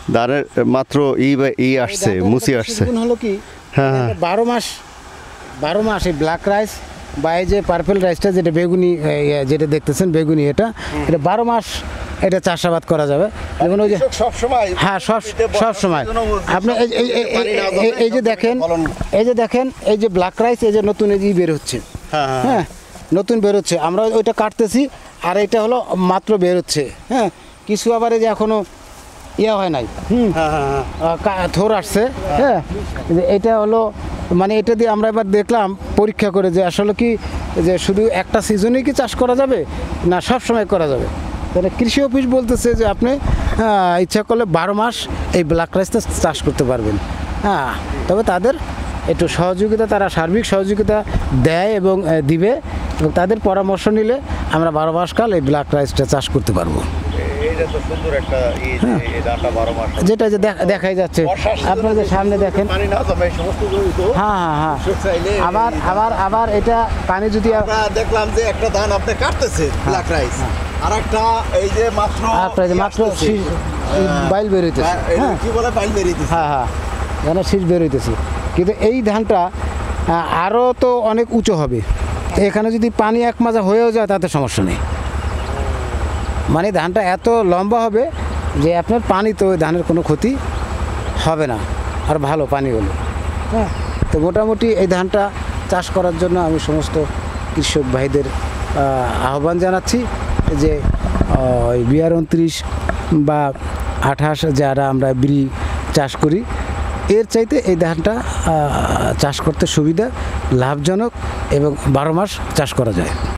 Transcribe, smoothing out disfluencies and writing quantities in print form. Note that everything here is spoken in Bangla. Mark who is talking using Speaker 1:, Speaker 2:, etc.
Speaker 1: ধানের মাত্র আসছে, মুসি আসছে।
Speaker 2: হলো কি,
Speaker 1: হ্যাঁ
Speaker 2: 12 মাস এই ব্ল্যাক রাইস বা এই যে পার্পল রাইসটা যেটা বেগুনি, যেটা দেখতেছেন বেগুনি, এটা 12 মাস এটা চাষাবাদ করা যাবে। যেমন ওই যে
Speaker 1: সব সময়,
Speaker 2: হ্যাঁ সব সময় আপনি এই যে দেখেন, এই যে ব্ল্যাক রাইস, এই যে নতুন এই যে বের হচ্ছে, হ্যাঁ নতুন বের হচ্ছে, আমরা ওইটা কাটতেছি, আর এটা হলো মাত্র বের হচ্ছে। হ্যাঁ, কিছু আবার এই যে এখনো হয় নাই, থোর আসছে। হ্যাঁ, এটা হলো মানে এটা দিয়ে আমরা এবার দেখলাম পরীক্ষা করে যে আসলে কি যে শুধু একটা সিজনেই কি চাষ করা যাবে না সব সময় করা যাবে। তাহলে কৃষি অফিস বলতেছে যে আপনি ইচ্ছা করলে 12 মাস এই ব্ল্যাক রাইসটা চাষ করতে পারবেন। হ্যাঁ, তবে তাদের একটু সহযোগিতা, তারা সার্বিক সহযোগিতা দেয় এবং দিবে, এবং তাদের পরামর্শ নিলে আমরা 12 মাস কাল এই ব্ল্যাক রাইসটা চাষ করতে পারবো। যেটা যে দেখাই যাচ্ছে আপনাদের সামনে দেখেন। হ্যাঁ, আবার এটা পানি যদি
Speaker 1: দেখলাম যে একটা ধান আপনি কাটতেছে ব্ল্যাক রাইস, আর একটা এই যে মাত্র
Speaker 2: বাইল বের হইতেছে,
Speaker 1: কি বলে বাইল বেরিয়েছে।
Speaker 2: হ্যাঁ ধান শীষ বের হইতেছে, কিন্তু এই ধানটা আরও তো অনেক উঁচু হবে। এখানে যদি পানি এক মাজা হয়েও যায় তাতে সমস্যা নেই, মানে ধানটা এত লম্বা হবে যে আপনার পানি তো ওই ধানের কোনো ক্ষতি হবে না, আর ভালো পানি হলো। হ্যাঁ, তো মোটামুটি এই ধানটা চাষ করার জন্য আমি সমস্ত কৃষক ভাইদের আহ্বান জানাচ্ছি যে ওই 22-29 বা 28 যারা আমরা বিরি চাষ করি, এর চাইতে এই ধানটা চাষ করতে সুবিধা, লাভজনক এবং 12 মাস চাষ করা যায়।